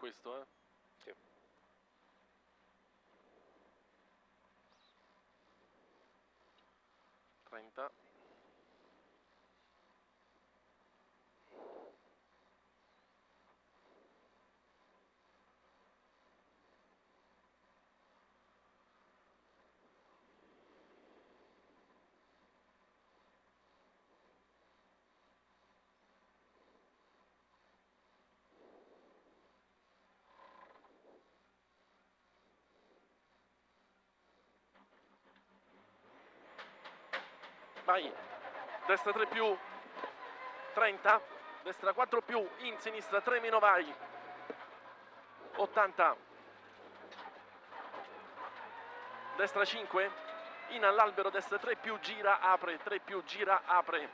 questo, Sì. Trenta. Vai, destra 3 più, 30, destra 4 più, in sinistra 3 meno, vai, 80, destra 5, in all'albero, destra 3 più, gira, apre, 3 più, gira, apre,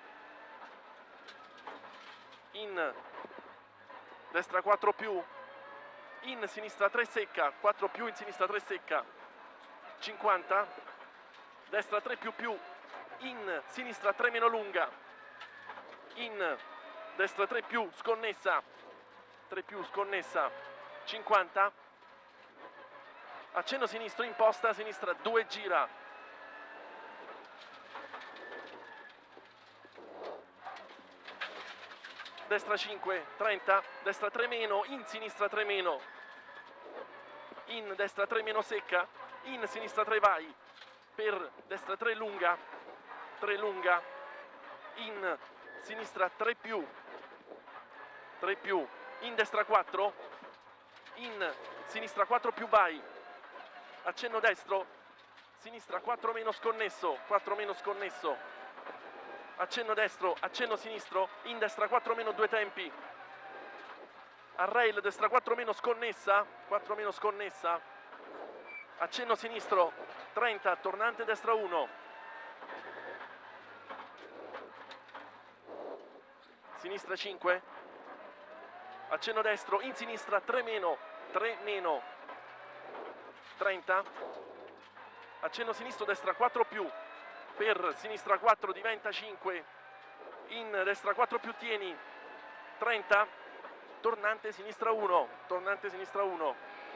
in, destra 4 più, in sinistra 3 secca, 4 più, in sinistra 3 secca, 50, destra 3 più più, in sinistra 3 meno lunga, in destra 3 più sconnessa, 3 più sconnessa, 50, accenno sinistro imposta, sinistra 2 gira, destra 5, 30, destra 3 meno, in sinistra 3 meno, in destra 3 meno secca, in sinistra 3 vai, per destra 3 lunga, 3 lunga, in sinistra 3 più, 3 più, in destra 4, in sinistra 4 più vai, accenno destro, sinistra 4 meno sconnesso, 4 meno sconnesso, accenno destro, accenno sinistro, in destra 4 meno 2 tempi, a rail destra 4 meno sconnessa, 4 meno sconnessa, accenno sinistro, 30, tornante destra 1, sinistra 5, accenno destro, in sinistra 3 meno, 3 meno, 30, accenno sinistro, destra 4 più, per sinistra 4 diventa 5, in destra 4 più tieni, 30, tornante sinistra 1, tornante sinistra 1,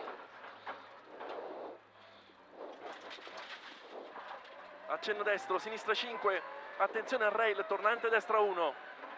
accenno destro, sinistra 5, attenzione al rail, tornante destra 1,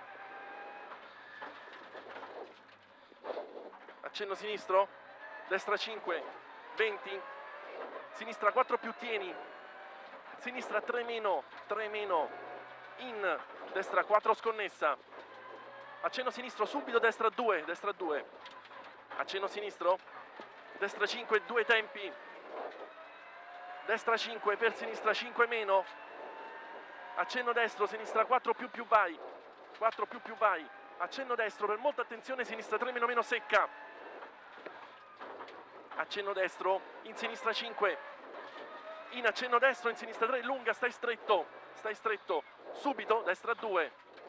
accenno sinistro, destra 5, 20, sinistra 4 più tieni, sinistra 3 meno, 3 meno, in destra 4 sconnessa, accenno sinistro subito, destra 2, accenno sinistro, destra 5, 2 tempi, destra 5 per sinistra 5 meno, accenno destro, sinistra 4 più più vai, 4 più più vai, accenno destro per molta attenzione, sinistra 3 meno meno secca, accenno destro, in sinistra 5, in accenno destro, in sinistra 3, lunga, stai stretto, subito, destra 2,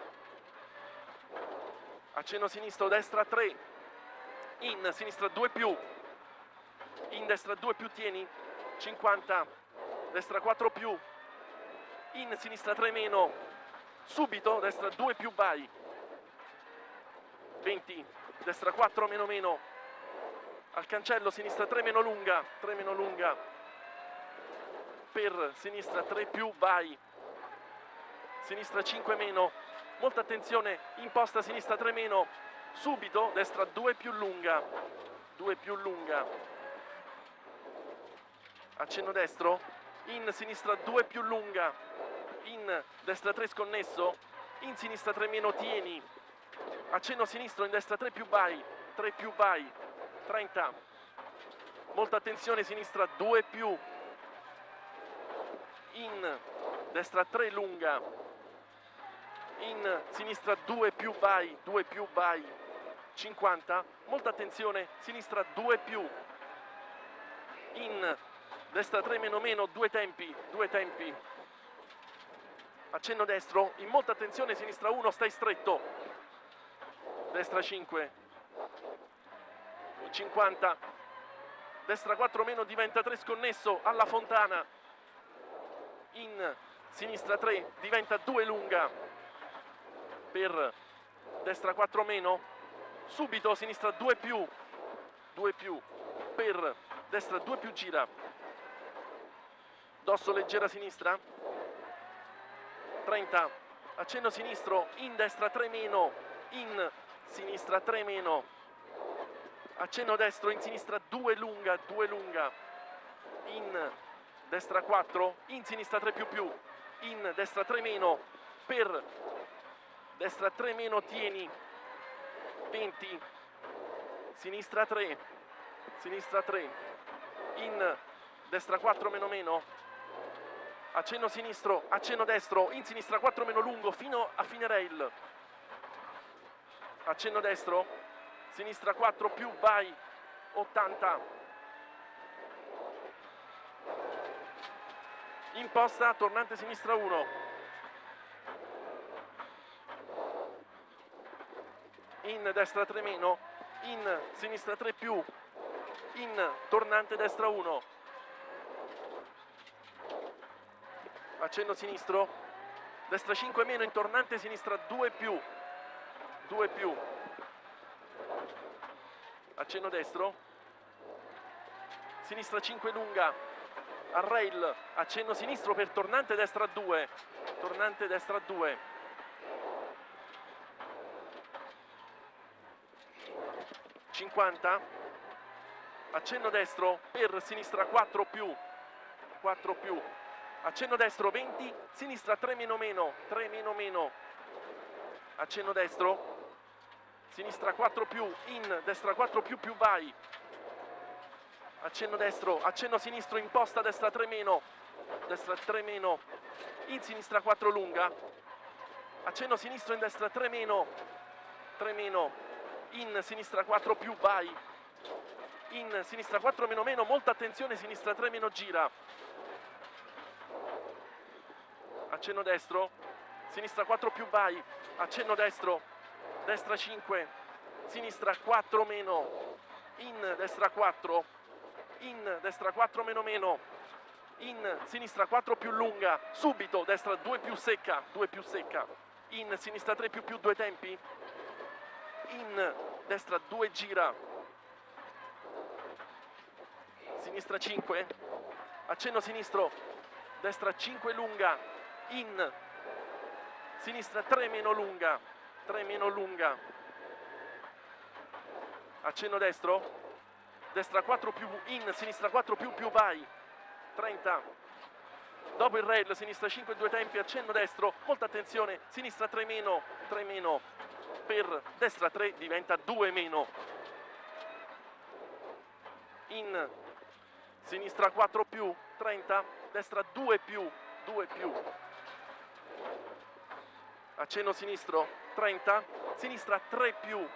accenno sinistro, destra 3, in sinistra 2 più, in destra 2 più tieni, 50, destra 4 più, in sinistra 3 meno, subito, destra 2 più vai, 20, destra 4 meno meno, al cancello, sinistra 3 meno lunga, per sinistra 3 più vai, sinistra 5 meno, molta attenzione, imposta sinistra 3 meno, subito, destra 2 più lunga, accenno destro, in sinistra 2 più lunga, in destra 3 sconnesso, in sinistra 3 meno tieni, accenno sinistro, in destra 3 più vai, 30, molta attenzione, sinistra 2 più, in destra 3 lunga, in sinistra 2 più vai, 50, molta attenzione, sinistra 2 più, in destra 3 meno meno, 2 tempi, accenno destro, in molta attenzione, sinistra 1, stai stretto, destra 5, 50, destra 4 meno diventa 3 sconnesso, alla fontana, in sinistra 3 diventa 2 lunga, per destra 4 meno, subito sinistra 2 più, 2 più, per destra 2 più gira, dosso leggera sinistra, 30, accenno sinistro, in destra 3 meno, in sinistra 3 meno, accenno destro, in sinistra 2 lunga, in destra 4, in sinistra 3 più, in destra 3 meno, per destra 3 meno, tieni, 20, sinistra 3, in destra 4 meno meno, accenno sinistro, accenno destro, in sinistra 4 meno lungo, fino a fine rail, accenno destro, sinistra 4 più, vai, 80, imposta, tornante sinistra 1, in destra 3 meno, in sinistra 3 più, in tornante destra 1, accenno sinistro, destra 5 meno, in tornante sinistra 2 più, accenno destro, sinistra 5 lunga, a rail, accenno sinistro per tornante destra 2, 50, accenno destro per sinistra 4 più, accenno destro 20, sinistra 3 meno meno, accenno destro, sinistra 4 più, in destra 4 più vai, accenno destro, accenno sinistro, imposta destra 3 meno, in sinistra 4 lunga, accenno sinistro in destra 3 meno, in sinistra 4 più vai, in sinistra 4 meno meno, molta attenzione, sinistra 3 meno gira, accenno destro, sinistra 4 più vai, accenno destro, destra 5, sinistra 4 meno, in destra 4, in destra 4 meno meno, in sinistra 4 più lunga, subito, destra 2 più secca, in sinistra 3 più 2 tempi, in destra 2 gira, sinistra 5, accenno sinistro, destra 5 lunga, in sinistra 3 meno lunga, accenno destro, destra 4 più, in sinistra 4 più vai, 30, dopo il rail, sinistra 5 2 tempi, accenno destro, molta attenzione, sinistra 3 meno, per destra 3 diventa 2 meno, in sinistra 4 più, 30, destra 2 più, accenno sinistro, 30, sinistra 3 più,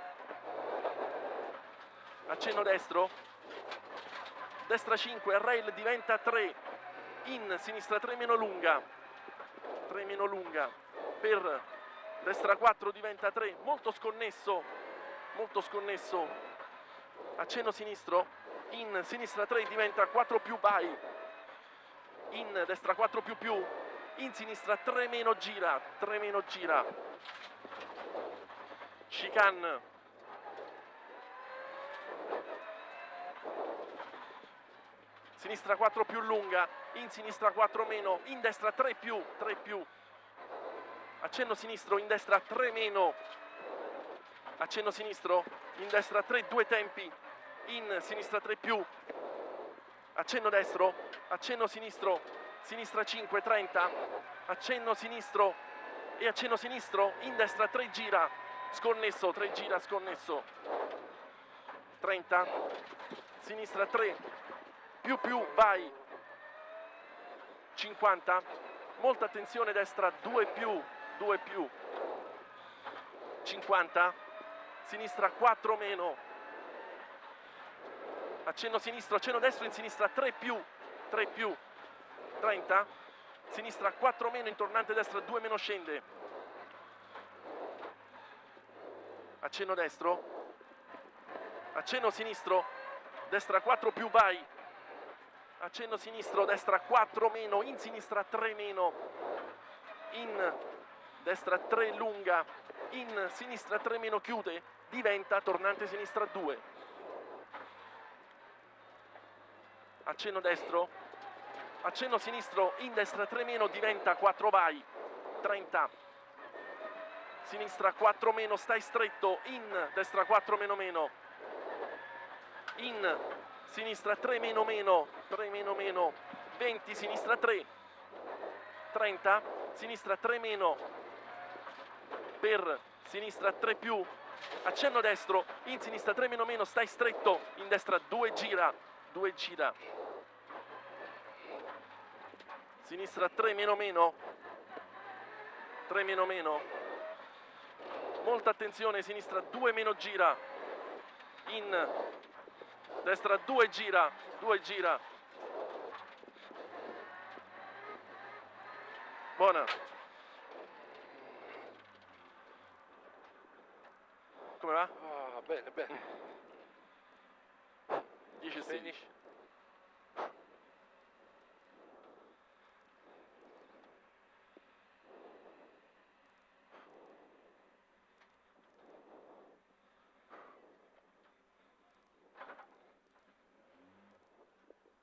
accenno destro, destra 5, rail diventa 3, in sinistra 3 meno lunga, per destra 4 diventa 3, molto sconnesso, accenno sinistro, in sinistra 3 diventa 4 più vai, in destra 4 più, in sinistra 3 meno gira, chicane, sinistra 4 più lunga, in sinistra 4 meno, in destra 3 più, accenno sinistro, in destra 3 meno, accenno sinistro, in destra 3 2 tempi, in sinistra 3 più, accenno destro, accenno sinistro, sinistra 5, 30, accenno sinistro e accenno sinistro, in destra 3 gira, sconnesso, 30, sinistra 3, più, vai, 50, molta attenzione, destra 2 più, 50, sinistra 4 meno, accenno sinistro, accenno destro, in sinistra 3 più, 30, sinistra 4 meno, in tornante destra 2 meno scende, accenno destro, accenno sinistro, destra 4 più vai, accenno sinistro, destra 4 meno, in sinistra 3 meno, in destra 3 lunga, in sinistra 3 meno chiude, diventa tornante sinistra 2. accenno destro, accenno sinistro, in destra 3 meno, diventa 4 vai, 30, sinistra 4 meno, stai stretto, in destra 4 meno meno, in sinistra 3 meno meno, 3 meno meno, 20, sinistra 3, 30, sinistra 3 meno, per sinistra 3 più, accenno destro, in sinistra 3 meno meno, stai stretto, in destra 2 gira, 2 gira, sinistra 3 meno meno, 3 meno meno, molta attenzione, sinistra 2 meno gira, in destra 2 gira, 2 gira, buona. Come va? Ah, bene, bene. 10 e 16.